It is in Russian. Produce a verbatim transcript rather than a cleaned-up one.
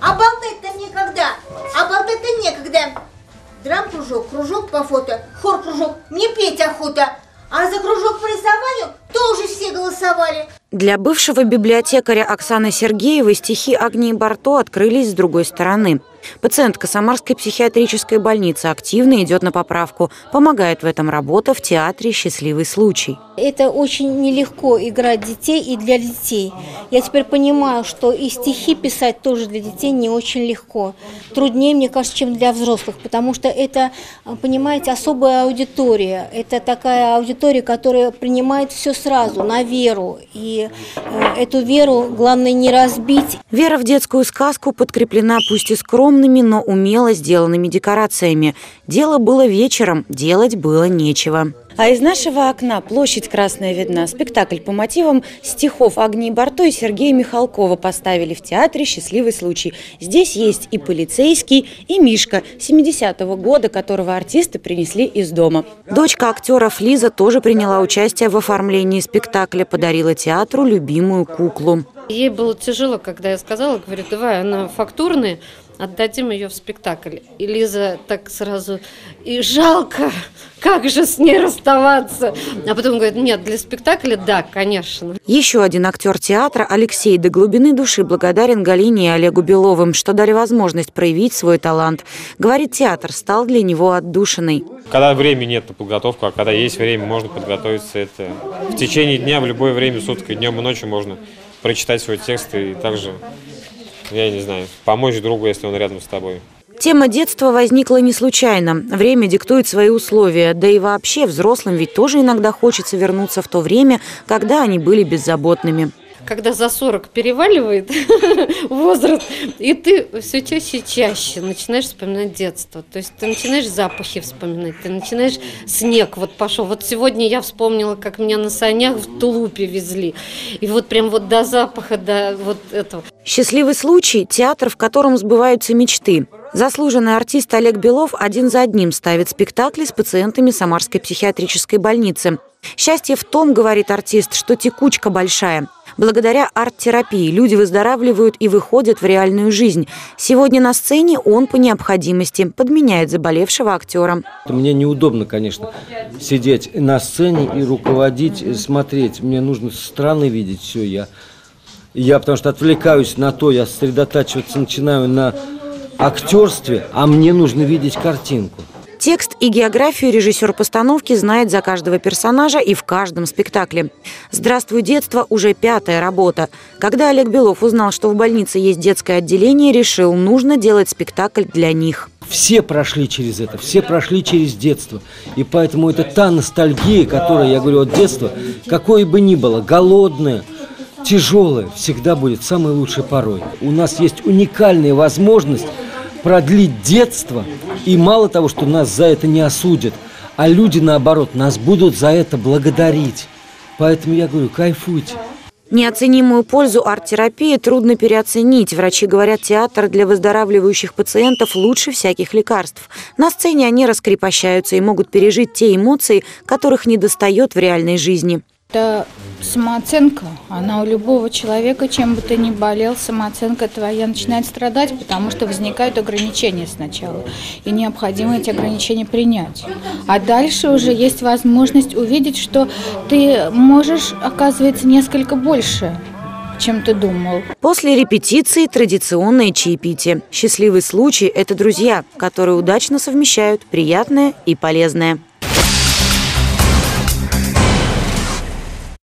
А болтать-то некогда. А болтать-то некогда. Драм-кружок, кружок по фото, хор-кружок. Мне петь охота. А за кружок по рисованию тоже все голосовали. Для бывшего библиотекаря Оксаны Сергеевой стихи Агнии Барто открылись с другой стороны. Пациентка Самарской психиатрической больницы активно идет на поправку. Помогает в этом работа в театре «Счастливый случай». Это очень нелегко играть детей и для детей. Я теперь понимаю, что и стихи писать тоже для детей не очень легко. Труднее, мне кажется, чем для взрослых, потому что это, понимаете, особая аудитория. Это такая аудитория, которая принимает все сразу, на веру. И эту веру главное не разбить. Вера в детскую сказку подкреплена пусть и скромными, но умело сделанными декорациями. Дело было вечером, делать было нечего. А из нашего окна площадь Красная видна. Спектакль по мотивам стихов Агнии Барто и Сергея Михалкова поставили в театре «Счастливый случай». Здесь есть и полицейский, и Мишка семидесятого года, которого артисты принесли из дома. Дочка актеров Лиза тоже приняла участие в оформлении спектакля, подарила театру любимую куклу. Ей было тяжело, когда я сказала, говорю, давай, она фактурная, отдадим ее в спектакль. И Лиза так сразу, и жалко, как же с ней расставаться. А потом говорит, нет, для спектакля да, конечно. Еще один актер театра Алексей до глубины души благодарен Галине и Олегу Беловым, что дали возможность проявить свой талант. Говорит, театр стал для него отдушиной. Когда времени нет на подготовку, а когда есть время, можно подготовиться. Это в течение дня, в любое время суток, и днем и ночью можно прочитать свой текст и также, я не знаю, помочь другу, если он рядом с тобой. Тема детства возникла не случайно. Время диктует свои условия. Да и вообще взрослым ведь тоже иногда хочется вернуться в то время, когда они были беззаботными. Когда за сорок переваливает возраст, и ты все чаще и чаще начинаешь вспоминать детство. То есть ты начинаешь запахи вспоминать, ты начинаешь снег. Вот пошел. Вот сегодня я вспомнила, как меня на санях в тулупе везли. И вот прям вот до запаха, до вот этого. «Счастливый случай» – театр, в котором сбываются мечты. Заслуженный артист Олег Белов один за одним ставит спектакли с пациентами Самарской психиатрической больницы. Счастье в том, говорит артист, что текучка большая. Благодаря арт-терапии люди выздоравливают и выходят в реальную жизнь. Сегодня на сцене он по необходимости подменяет заболевшего актера. Мне неудобно, конечно, сидеть на сцене и руководить, смотреть. Мне нужно со стороны видеть все. Я, я потому что отвлекаюсь на то, я сосредотачиваться начинаю на актерстве, а мне нужно видеть картинку. Текст и географию режиссер постановки знает за каждого персонажа и в каждом спектакле. «Здравствуй, детство» уже пятая работа. Когда Олег Белов узнал, что в больнице есть детское отделение, решил, нужно делать спектакль для них. Все прошли через это, все прошли через детство. И поэтому это та ностальгия, которая, я говорю, от детства, какое бы ни было, голодное, тяжелое, всегда будет самой лучшей порой. У нас есть уникальная возможность продлить детство, и мало того, что нас за это не осудят, а люди, наоборот, нас будут за это благодарить. Поэтому я говорю, кайфуйте. Неоценимую пользу арт-терапии трудно переоценить. Врачи говорят, театр для выздоравливающих пациентов лучше всяких лекарств. На сцене они раскрепощаются и могут пережить те эмоции, которых недостает в реальной жизни. Это самооценка, она у любого человека, чем бы ты ни болел, самооценка твоя начинает страдать, потому что возникают ограничения сначала, и необходимо эти ограничения принять. А дальше уже есть возможность увидеть, что ты можешь, оказывается, несколько больше, чем ты думал. После репетиции традиционное чаепитие. «Счастливый случай» – это друзья, которые удачно совмещают приятное и полезное.